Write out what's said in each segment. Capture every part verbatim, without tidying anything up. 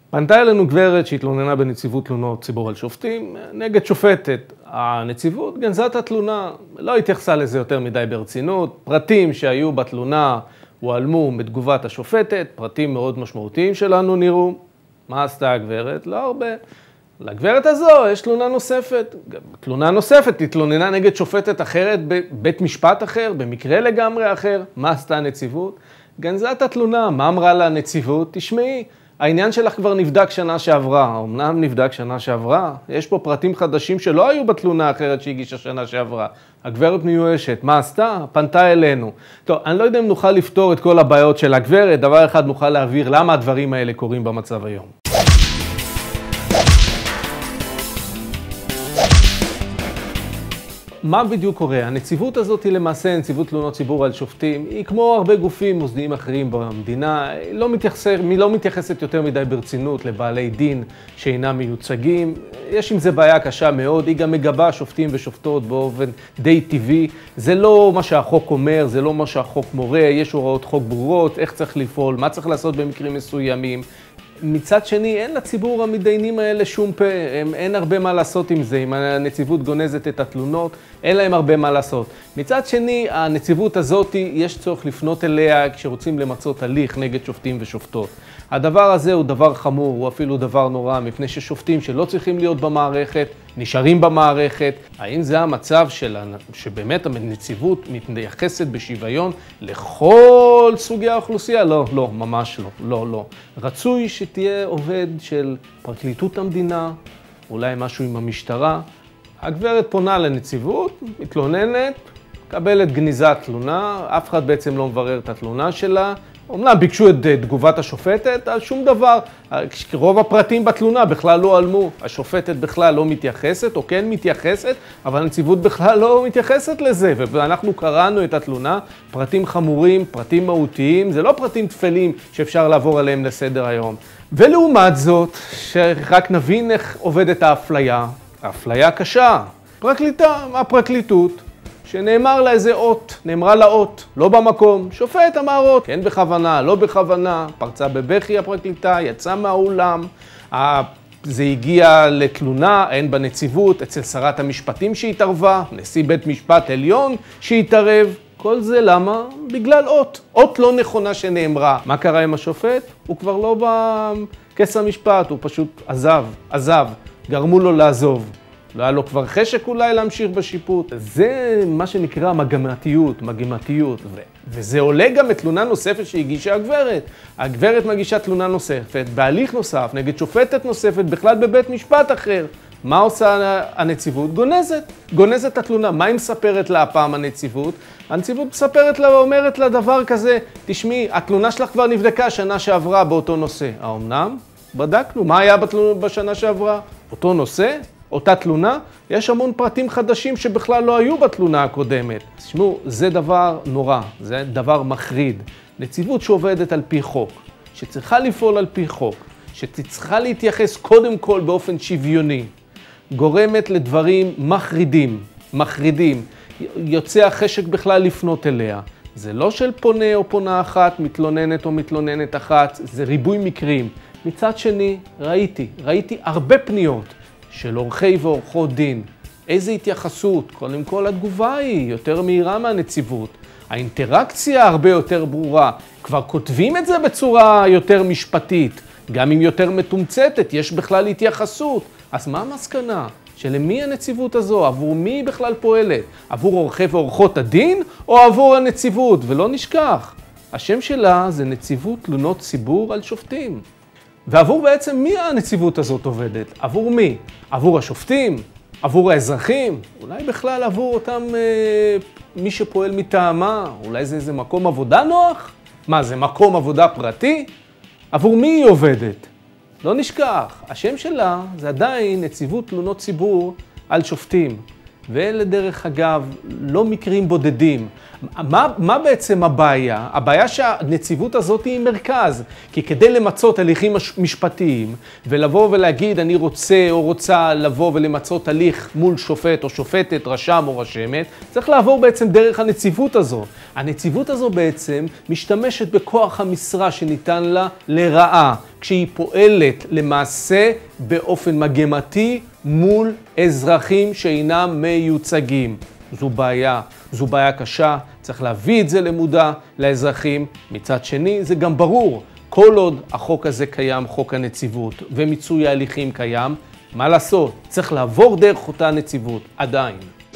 פנתה אלינו גברת שהתלוננה בנציבות תלונות ציבור על שופטים נגד שופטת. הנציבות גנזה את התלונה, לא התייחסה לזה יותר מדי ברצינות. פרטים שהיו בתלונה הועלמו מתגובת השופטת, פרטים מאוד משמעותיים שלנו נראו. מה עשתה הגברת? לא הרבה. לגברת הזו יש תלונה נוספת. תלונה נוספת, התלוננה נגד שופטת אחרת בבית משפט אחר, במקרה לגמרי אחר. מה עשתה הנציבות? גנזה את התלונה. מה אמרה לה הנציבות? תשמעי, העניין שלך כבר נבדק שנה שעברה. אמנם נבדק שנה שעברה, יש פה פרטים חדשים שלא היו בתלונה אחרת שהגישה שנה שעברה. הגברת מיואשת. מה עשתה? פנתה אלינו. טוב, אני לא יודע אם נוכל לפתור את כל הבעיות של הגברת, דבר אחד נוכל להעביר למה הדברים האלה קורים במצב היום. מה בדיוק קורה? הנציבות הזאת היא למעשה נציבות תלונות ציבור על שופטים. היא כמו הרבה גופים מוסדיים אחרים במדינה, היא לא מתייחסת, היא לא מתייחסת יותר מדי ברצינות לבעלי דין שאינם מיוצגים. יש עם זה בעיה קשה מאוד, היא גם מגבה שופטים ושופטות באופן די טבעי. זה לא מה שהחוק אומר, זה לא מה שהחוק מורה, יש הוראות חוק ברורות, איך צריך לפעול, מה צריך לעשות במקרים מסוימים. מצד שני, אין לציבור המתדיינים האלה שום פה, הם, אין הרבה מה לעשות עם זה, אם הנציבות גונזת את התלונות, אין להם הרבה מה לעשות. מצד שני, הנציבות הזאת, יש צורך לפנות אליה כשרוצים למצות הליך נגד שופטים ושופטות. הדבר הזה הוא דבר חמור, הוא אפילו דבר נורא, מפני ששופטים שלא צריכים להיות במערכת, נשארים במערכת. האם זה המצב של, שבאמת הנציבות מתייחסת בשוויון לכל סוגי האוכלוסייה? לא, לא, ממש לא, לא, לא. רצוי שתהיה עובד של פרקליטות המדינה, אולי משהו עם המשטרה. הגברת פונה לנציבות, מתלוננת, מקבלת גניזת תלונה, אף אחד בעצם לא מברר את התלונה שלה. אומנם ביקשו את תגובת השופטת, אז שום דבר. רוב הפרטים בתלונה בכלל לא עלמו. השופטת בכלל לא מתייחסת, או כן מתייחסת, אבל הנציבות בכלל לא מתייחסת לזה. ואנחנו קראנו את התלונה, פרטים חמורים, פרטים מהותיים, זה לא פרטים תפלים שאפשר לעבור עליהם לסדר היום. ולעומת זאת, שרק נבין איך עובדת האפליה, האפליה קשה. פרקליטה, הפרקליטות, שנאמר לה איזה אות, נאמרה לה אות, לא במקום. שופט אמר אות, כן בכוונה, לא בכוונה, פרצה בבכי הפרקליטה, יצא מהאולם. זה הגיע לתלונה, אין בנציבות, אצל שרת המשפטים שהתערבה, נשיא בית משפט עליון שהתערב. כל זה למה? בגלל אות. אות לא נכונה שנאמרה. מה קרה עם השופט? הוא כבר לא בכס המשפט, הוא פשוט עזב, עזב, גרמו לו לעזוב. לא היה לו כבר חשק אולי להמשיך בשיפוט. זה מה שנקרא מגמתיות, מגמתיות. ו- וזה עולה גם מתלונה נוספת שהגישה הגברת. הגברת מגישה תלונה נוספת, בהליך נוסף, נגד שופטת נוספת, בכלל בבית משפט אחר. מה עושה הנציבות? גונזת. גונזת את התלונה. מה היא מספרת לה הפעם הנציבות? הנציבות מספרת לה ואומרת לה דבר כזה, תשמעי, התלונה שלך כבר נבדקה שנה שעברה באותו נושא. האמנם? בדקנו. מה היה בתלונה בשנה שעברה? אותו נושא? אותה תלונה, יש המון פרטים חדשים שבכלל לא היו בתלונה הקודמת. תשמעו, זה דבר נורא, זה דבר מחריד. נציבות שעובדת על פי חוק, שצריכה לפעול על פי חוק, שצריכה להתייחס קודם כל באופן שוויוני, גורמת לדברים מחרידים, מחרידים. יוצא החשק בכלל לפנות אליה. זה לא של פונה או פונה אחת, מתלוננת או מתלוננת אחת, זה ריבוי מקרים. מצד שני, ראיתי, ראיתי הרבה פניות. של עורכי ועורכות דין. איזו התייחסות? קודם כל התגובה היא יותר מהירה מהנציבות. האינטראקציה הרבה יותר ברורה. כבר כותבים את זה בצורה יותר משפטית. גם אם יותר מתומצתת, יש בכלל התייחסות. אז מה המסקנה? שלמי הנציבות הזו? עבור מי היא בכלל פועלת? עבור עורכי ועורכות הדין או עבור הנציבות? ולא נשכח, השם שלה זה נציבות תלונות ציבור על שופטים. ועבור בעצם מי הנציבות הזאת עובדת? עבור מי? עבור השופטים? עבור האזרחים? אולי בכלל עבור אותם אה, מי שפועל מטעמה? אולי זה איזה מקום עבודה נוח? מה, זה מקום עבודה פרטי? עבור מי היא עובדת? לא נשכח, השם שלה זה עדיין נציבות תלונות ציבור על שופטים. ואלה דרך אגב לא מקרים בודדים. מה, מה בעצם הבעיה? הבעיה שהנציבות הזאת היא מרכז, כי כדי למצות הליכים משפטיים ולבוא ולהגיד אני רוצה או רוצה לבוא ולמצות הליך מול שופט או שופטת, רשם או רשמת, צריך לעבור בעצם דרך הנציבות הזו. הנציבות הזו בעצם משתמשת בכוח המשרה שניתן לה לרעה, כשהיא פועלת למעשה באופן מגמתי מול אזרחים שאינם מיוצגים. זו בעיה, זו בעיה קשה, צריך להביא את זה למודע לאזרחים. מצד שני, זה גם ברור, כל עוד החוק הזה קיים, חוק הנציבות, ומיצוי ההליכים קיים, מה לעשות? צריך לעבור דרך אותה נציבות, עדיין.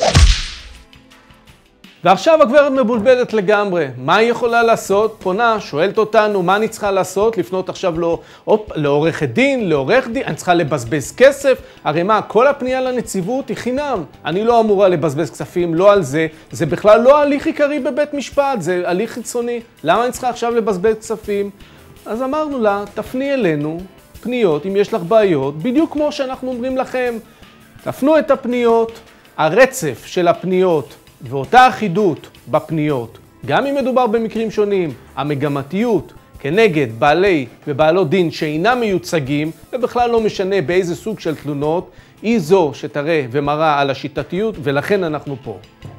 ועכשיו הגברת מבולבלת לגמרי. מה היא יכולה לעשות? פונה, שואלת אותנו, מה אני צריכה לעשות? לפנות עכשיו לא, לעורך דין, לעורך דין, אני צריכה לבזבז כסף? הרי מה, כל הפנייה לנציבות היא חינם. אני לא אמורה לבזבז כספים, לא על זה. זה בכלל לא הליך עיקרי בבית משפט, זה הליך חיצוני. למה אני צריכה עכשיו לבזבז כספים? אז אמרנו לה, תפני אלינו פניות, אם יש לך בעיות, בדיוק כמו שאנחנו אומרים לכם. תפנו את הפניות, הרצף של הפניות, ואותה אחידות בפניות, גם אם מדובר במקרים שונים, המגמתיות כנגד בעלי ובעלות דין שאינם מיוצגים, ובכלל לא משנה באיזה סוג של תלונות, היא זו שתראה ומראה על השיטתיות, ולכן אנחנו פה.